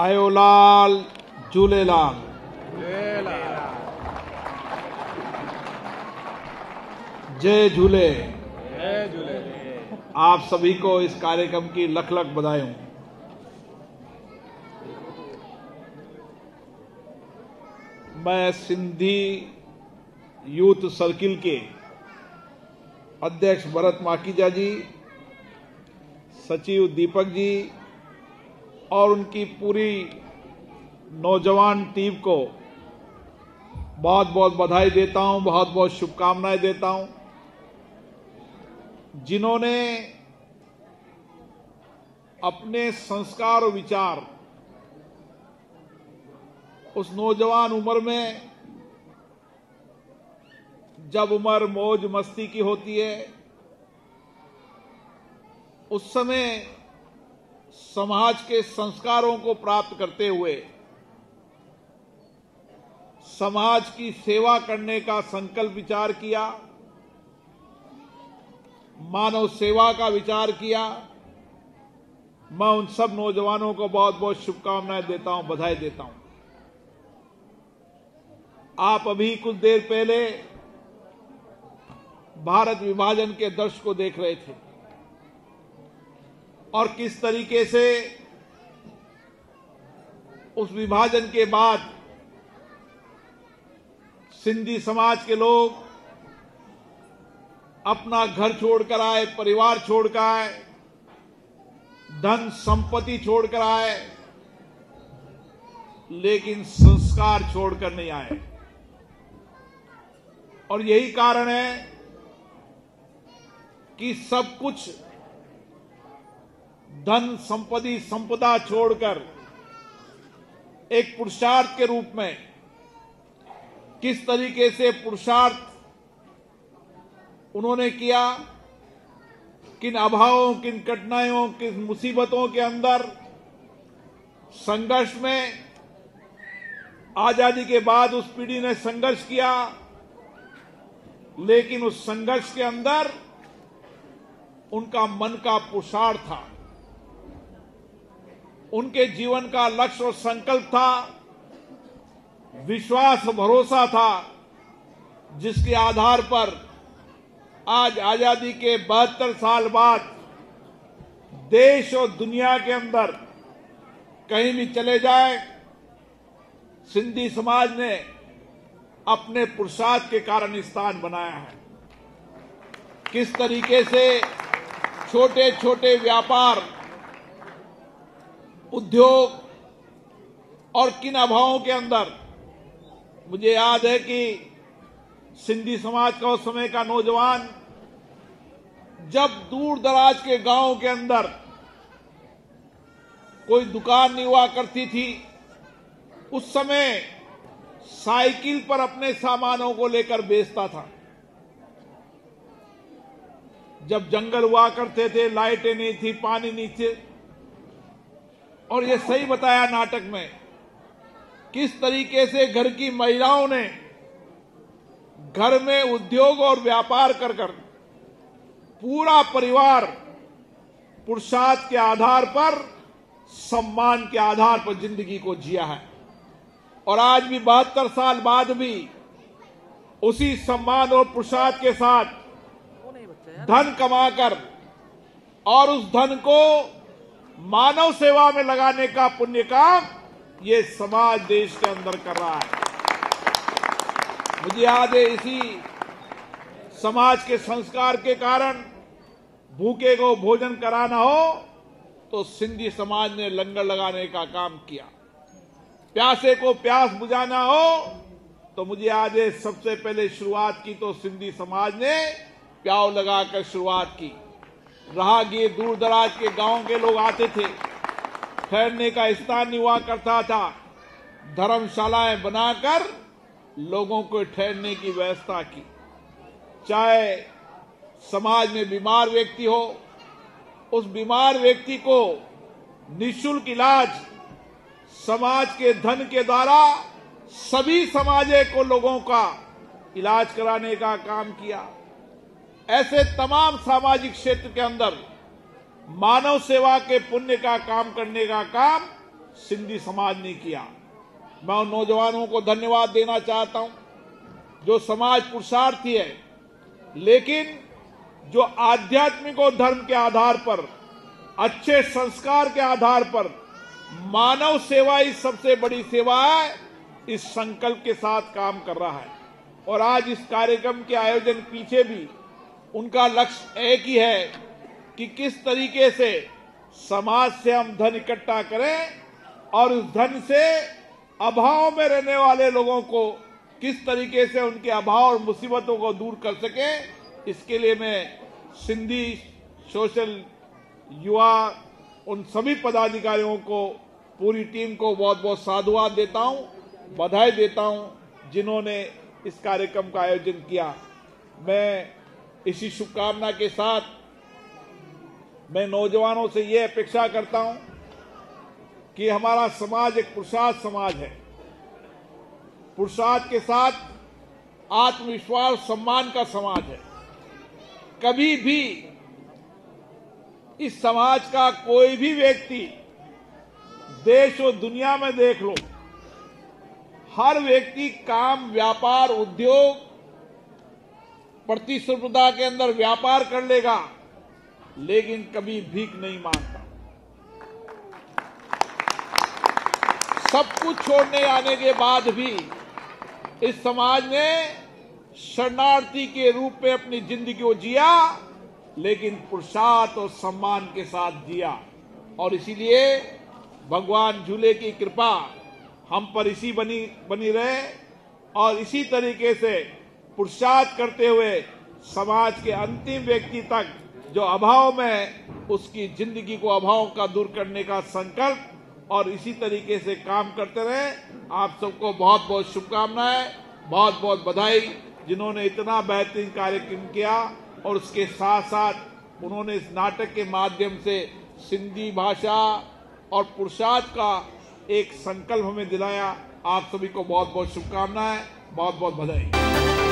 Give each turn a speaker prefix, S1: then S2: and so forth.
S1: आयोलाल झूलेलाल। जय झूले।
S2: जय झूले।
S1: आप सभी को इस कार्यक्रम की लख लख बधाई हूं। मैं सिंधी यूथ सर्किल के अध्यक्ष भरत माखीजा जी, सचिव दीपक जी और उनकी पूरी नौजवान टीम को बहुत बहुत बधाई देता हूं, बहुत बहुत शुभकामनाएं देता हूं, जिन्होंने अपने संस्कार और विचार उस नौजवान उम्र में, जब उम्र मौज मस्ती की होती है, उस समय समाज के संस्कारों को प्राप्त करते हुए समाज की सेवा करने का संकल्प विचार किया, मानव सेवा का विचार किया। मैं उन सब नौजवानों को बहुत बहुत शुभकामनाएं देता हूं, बधाई देता हूं। आप अभी कुछ देर पहले भारत विभाजन के दृश्य को देख रहे थे और किस तरीके से उस विभाजन के बाद सिंधी समाज के लोग अपना घर छोड़कर आए, परिवार छोड़कर आए, धन संपत्ति छोड़कर आए, लेकिन संस्कार छोड़कर नहीं आए। और यही कारण है कि सब कुछ धन संपत्ति संपदा छोड़कर एक पुरुषार्थ के रूप में किस तरीके से पुरुषार्थ उन्होंने किया, किन अभावों, किन कठिनाइयों, किन मुसीबतों के अंदर संघर्ष में आजादी के बाद उस पीढ़ी ने संघर्ष किया, लेकिन उस संघर्ष के अंदर उनका मन का पुरुषार्थ था, उनके जीवन का लक्ष्य और संकल्प था, विश्वास भरोसा था, जिसके आधार पर आज आजादी के 72 साल बाद देश और दुनिया के अंदर कहीं भी चले जाए, सिंधी समाज ने अपने पुरुषार्थ के कारण स्थान बनाया है। किस तरीके से छोटे छोटे व्यापार, उद्योग और किन अभावों के अंदर, मुझे याद है कि सिंधी समाज का उस समय का नौजवान जब दूर दराज के गांव के अंदर कोई दुकान नहीं हुआ करती थी, उस समय साइकिल पर अपने सामानों को लेकर बेचता था। जब जंगल हुआ करते थे, लाइटें नहीं थी, पानी नहीं थे, और ये सही बताया नाटक में किस तरीके से घर की महिलाओं ने घर में उद्योग और व्यापार कर पूरा परिवार पुरुषार्थ के आधार पर, सम्मान के आधार पर जिंदगी को जिया है। और आज भी 72 साल बाद भी उसी सम्मान और पुरुषार्थ के साथ धन कमाकर और उस धन को मानव सेवा में लगाने का पुण्य काम ये समाज देश के अंदर कर रहा है। मुझे याद है, इसी समाज के संस्कार के कारण भूखे को भोजन कराना हो तो सिंधी समाज ने लंगर लगाने का काम किया, प्यासे को प्यास बुझाना हो तो मुझे याद है सबसे पहले शुरुआत की तो सिंधी समाज ने प्याव लगाकर शुरुआत की। राहगीर दूर दराज के गांव के लोग आते थे, ठहरने का स्थान नहीं हुआ करता था, धर्मशालाएं बनाकर लोगों को ठहरने की व्यवस्था की। चाहे समाज में बीमार व्यक्ति हो, उस बीमार व्यक्ति को निःशुल्क इलाज समाज के धन के द्वारा सभी समाजे को लोगों का इलाज कराने का काम किया। ऐसे तमाम सामाजिक क्षेत्र के अंदर मानव सेवा के पुण्य का काम करने का काम सिंधी समाज ने किया। मैं उन नौजवानों को धन्यवाद देना चाहता हूं जो समाज पुरुषार्थी है, लेकिन जो आध्यात्मिक और धर्म के आधार पर, अच्छे संस्कार के आधार पर मानव सेवा ही सबसे बड़ी सेवा है, इस संकल्प के साथ काम कर रहा है। और आज इस कार्यक्रम के आयोजन पीछे भी उनका लक्ष्य एक ही है कि किस तरीके से समाज से हम धन इकट्ठा करें और उस धन से अभाव में रहने वाले लोगों को किस तरीके से उनके अभाव और मुसीबतों को दूर कर सकें। इसके लिए मैं सिंधी सोशल युवा उन सभी पदाधिकारियों को, पूरी टीम को बहुत बहुत साधुवाद देता हूं, बधाई देता हूं जिन्होंने इस कार्यक्रम का आयोजन किया। मैं इसी शुभकामना के साथ मैं नौजवानों से यह अपेक्षा करता हूं कि हमारा समाज एक पुरुषार्थ समाज है। पुरुषार्थ के साथ आत्मविश्वास, सम्मान का समाज है। कभी भी इस समाज का कोई भी व्यक्ति, देश और दुनिया में देख लो, हर व्यक्ति काम, व्यापार, उद्योग, प्रतिस्पर्धा के अंदर व्यापार कर लेगा, लेकिन कभी भीख नहीं मांगता। सब कुछ छोड़ने आने के बाद भी इस समाज ने शरणार्थी के रूप में अपनी जिंदगी को जिया, लेकिन पुरुषार्थ और सम्मान के साथ जिया। और इसीलिए भगवान झूले की कृपा हम पर इसी बनी रहे और इसी तरीके से पुरुषार्थ करते हुए समाज के अंतिम व्यक्ति तक जो अभाव में, उसकी जिंदगी को अभाव का दूर करने का संकल्प और इसी तरीके से काम करते रहे। आप सबको बहुत बहुत शुभकामनाएं, बहुत बहुत बधाई जिन्होंने इतना बेहतरीन कार्यक्रम किया और उसके साथ साथ उन्होंने इस नाटक के माध्यम से सिंधी भाषा और पुरुषार्थ का एक संकल्प हमें दिलाया। आप सभी को बहुत बहुत शुभकामनाएं, बहुत बहुत बधाई।